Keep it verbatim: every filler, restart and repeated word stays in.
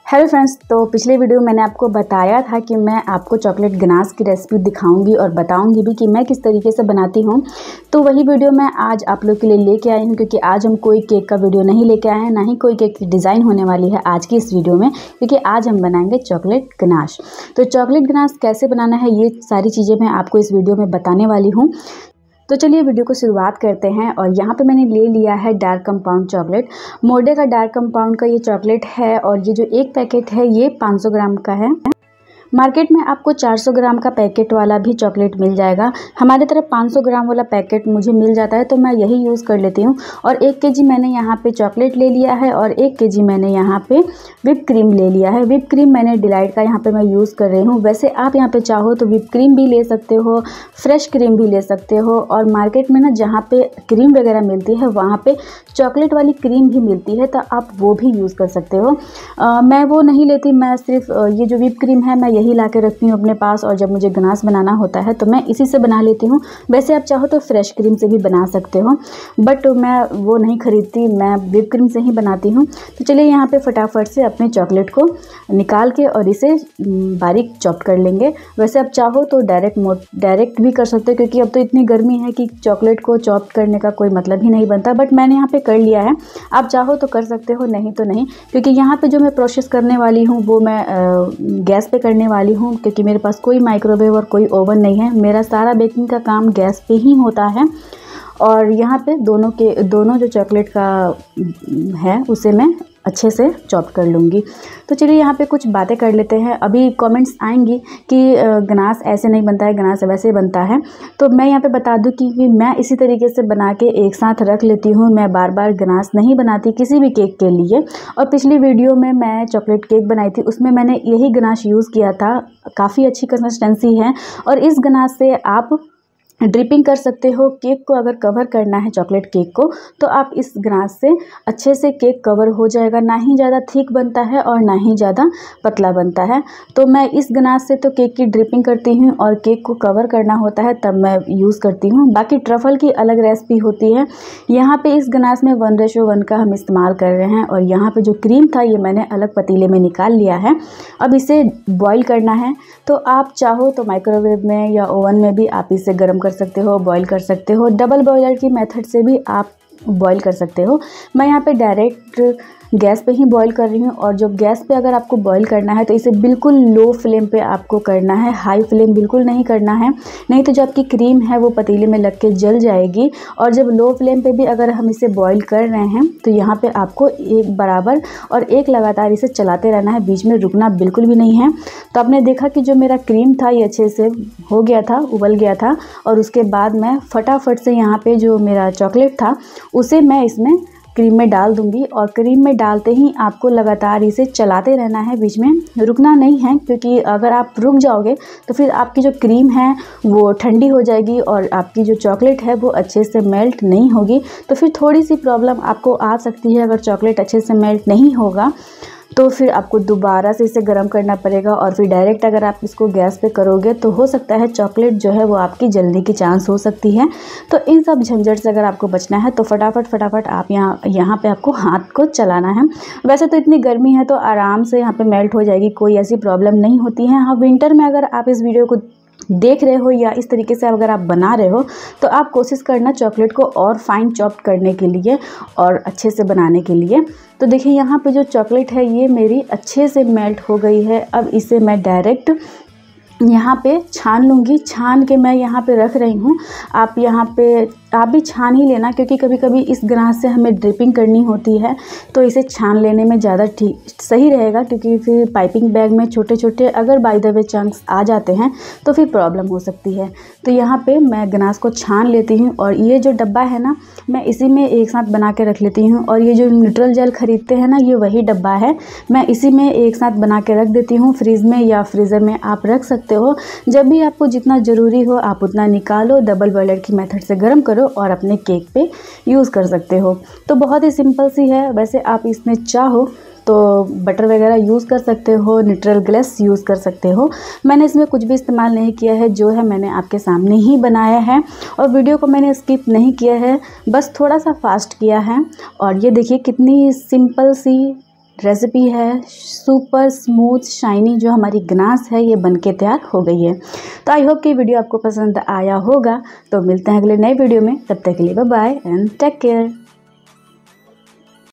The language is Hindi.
हेलो फ्रेंड्स, तो पिछले वीडियो में मैंने आपको बताया था कि मैं आपको चॉकलेट गनाश की रेसिपी दिखाऊंगी और बताऊंगी भी कि मैं किस तरीके से बनाती हूं। तो वही वीडियो मैं आज आप लोग के लिए लेके आई हूं, क्योंकि आज हम कोई केक का वीडियो नहीं लेके आए हैं, ना ही कोई केक की डिज़ाइन होने वाली है आज की इस वीडियो में, क्योंकि आज हम बनाएंगे चॉकलेट गनाश। तो चॉकलेट गनाश कैसे बनाना है ये सारी चीज़ें मैं आपको इस वीडियो में बताने वाली हूँ। तो चलिए वीडियो को शुरुआत करते हैं। और यहाँ पे मैंने ले लिया है डार्क कंपाउंड चॉकलेट। मोर्डे का डार्क कंपाउंड का ये चॉकलेट है और ये जो एक पैकेट है ये पाँच सौ ग्राम का है। मार्केट में आपको चार सौ ग्राम का पैकेट वाला भी चॉकलेट मिल जाएगा। हमारे तरफ पाँच सौ ग्राम वाला पैकेट मुझे मिल जाता है, तो मैं यही यूज़ कर लेती हूँ। और एक केजी मैंने यहाँ पे चॉकलेट ले लिया है और एक केजी मैंने यहाँ पे व्हिप क्रीम ले लिया है। व्हिप क्रीम मैंने डिलाइट का यहाँ पे मैं यूज़ कर रही हूँ। वैसे आप यहाँ पे चाहो तो व्हिप क्रीम भी ले सकते हो, फ्रेश क्रीम भी ले सकते हो। और मार्केट में ना जहाँ पे क्रीम वगैरह मिलती है वहाँ पे चॉकलेट वाली क्रीम भी मिलती है, तो आप वो भी यूज़ कर सकते हो। आ, मैं वो नहीं लेती, मैं सिर्फ ये जो व्हिप क्रीम है मैं यही ला के रखती हूँ अपने पास, और जब मुझे गनाश बनाना होता है तो मैं इसी से बना लेती हूँ। वैसे आप चाहो तो फ्रेश क्रीम से भी बना सकते हो, बट मैं वो नहीं खरीदती, मैं व्हिप क्रीम से ही बनाती हूँ। तो चलिए यहाँ पे फटाफट से अपने चॉकलेट को निकाल के और इसे बारीक चॉप कर लेंगे। वैसे आप चाहो तो डायरेक्ट मोट डायरेक्ट भी कर सकते हो, क्योंकि अब तो इतनी गर्मी है कि चॉकलेट को चॉप करने का कोई मतलब ही नहीं बनता, बट मैंने यहाँ पे कर लिया है। आप चाहो तो कर सकते हो, नहीं तो नहीं, क्योंकि यहाँ पे जो मैं प्रोसेस करने वाली हूँ वो मैं गैस पे करने वाली हूँ, क्योंकि मेरे पास कोई माइक्रोवेव और कोई ओवन नहीं है। मेरा सारा बेकिंग का काम गैस पे ही होता है। और यहाँ पे दोनों के दोनों जो चॉकलेट का है उसे मैं अच्छे से चॉप कर लूँगी। तो चलिए यहाँ पे कुछ बातें कर लेते हैं। अभी कमेंट्स आएंगी कि गनाश ऐसे नहीं बनता है, गनाश वैसे बनता है। तो मैं यहाँ पे बता दूँ कि मैं इसी तरीके से बना के एक साथ रख लेती हूँ। मैं बार बार गनाश नहीं बनाती किसी भी केक के लिए। और पिछली वीडियो में मैं चॉकलेट केक बनाई थी, उसमें मैंने यही गनाश यूज़ किया था। काफ़ी अच्छी कंसिस्टेंसी है। और इस गनाश से आप ड्रिपिंग कर सकते हो। केक को अगर कवर करना है चॉकलेट केक को, तो आप इस गनाश से अच्छे से केक कवर हो जाएगा। ना ही ज़्यादा थिक बनता है और ना ही ज़्यादा पतला बनता है। तो मैं इस गनाश से तो केक की ड्रिपिंग करती हूँ, और केक को कवर करना होता है तब मैं यूज़ करती हूँ। बाकी ट्रफल की अलग रेसिपी होती है। यहाँ पे इस गनाश में वन रेशो वन का हम इस्तेमाल कर रहे हैं। और यहाँ पे जो क्रीम था ये मैंने अलग पतीले में निकाल लिया है। अब इसे बॉईल करना है। तो आप चाहो तो माइक्रोवेव में या ओवन में भी आप इसे गर्म कर सकते हो, बॉईल कर सकते हो। डबल बॉयलर की मेथड से भी आप बॉईल कर सकते हो। मैं यहाँ पे डायरेक्ट गैस पे ही बॉईल कर रही हूँ। और जो गैस पे अगर आपको बॉईल करना है तो इसे बिल्कुल लो फ्लेम पे आपको करना है, हाई फ्लेम बिल्कुल नहीं करना है, नहीं तो जो आपकी क्रीम है वो पतीले में लग के जल जाएगी। और जब लो फ्लेम पे भी अगर हम इसे बॉईल कर रहे हैं तो यहाँ पे आपको एक बराबर और एक लगातार इसे चलाते रहना है, बीच में रुकना बिल्कुल भी नहीं है। तो आपने देखा कि जो मेरा क्रीम था ये अच्छे से हो गया था, उबल गया था। और उसके बाद मैं फटाफट से यहाँ पर जो मेरा चॉकलेट था उसे मैं इसमें क्रीम में डाल दूंगी। और क्रीम में डालते ही आपको लगातार इसे चलाते रहना है, बीच में रुकना नहीं है, क्योंकि अगर आप रुक जाओगे तो फिर आपकी जो क्रीम है वो ठंडी हो जाएगी और आपकी जो चॉकलेट है वो अच्छे से मेल्ट नहीं होगी। तो फिर थोड़ी सी प्रॉब्लम आपको आ सकती है। अगर चॉकलेट अच्छे से मेल्ट नहीं होगा तो फिर आपको दोबारा से इसे गर्म करना पड़ेगा। और फिर डायरेक्ट अगर आप इसको गैस पे करोगे तो हो सकता है चॉकलेट जो है वो आपकी जलने की चांस हो सकती है। तो इन सब झंझट से अगर आपको बचना है तो फटाफट फटाफट आप यहाँ यहाँ पे आपको हाथ को चलाना है। वैसे तो इतनी गर्मी है तो आराम से यहाँ पे मेल्ट हो जाएगी, कोई ऐसी प्रॉब्लम नहीं होती है। हाँ, विंटर में अगर आप इस वीडियो को देख रहे हो या इस तरीके से अगर आप बना रहे हो तो आप कोशिश करना चॉकलेट को और फाइन चॉप करने के लिए और अच्छे से बनाने के लिए। तो देखिए यहाँ पे जो चॉकलेट है ये मेरी अच्छे से मेल्ट हो गई है। अब इसे मैं डायरेक्ट यहाँ पे छान लूँगी। छान के मैं यहाँ पे रख रही हूँ। आप यहाँ पे आप भी छान ही लेना, क्योंकि कभी कभी इस गनाश से हमें ड्रिपिंग करनी होती है तो इसे छान लेने में ज़्यादा ठीक सही रहेगा, क्योंकि फिर पाइपिंग बैग में छोटे छोटे अगर बाय द वे चंक्स आ जाते हैं तो फिर प्रॉब्लम हो सकती है। तो यहाँ पे मैं गनाश को छान लेती हूँ। और ये जो डब्बा है ना, मैं इसी में एक साथ बना के रख लेती हूँ। और ये जो न्यूट्रल जेल खरीदते हैं ना, ये वही डब्बा है, मैं इसी में एक साथ बना के रख देती हूँ। फ्रीज में या फ्रीज़र में आप रख सकते हो। जब भी आपको जितना ज़रूरी हो आप उतना निकालो, डबल बॉयलर की मेथड से गर्म करो और अपने केक पे यूज़ कर सकते हो। तो बहुत ही सिंपल सी है। वैसे आप इसमें चाहो तो बटर वगैरह यूज़ कर सकते हो, न्यूट्रल ग्लास यूज़ कर सकते हो। मैंने इसमें कुछ भी इस्तेमाल नहीं किया है, जो है मैंने आपके सामने ही बनाया है। और वीडियो को मैंने स्किप नहीं किया है, बस थोड़ा सा फास्ट किया है। और ये देखिए कितनी सिंपल सी रेसिपी है सुपर स्मूथ शाइनी जो हमारी गनास है ये बनके तैयार हो गई है। तो आई होप कि वीडियो आपको पसंद आया होगा। तो मिलते हैं अगले नए वीडियो में, तब तक के लिए bye bye and take care.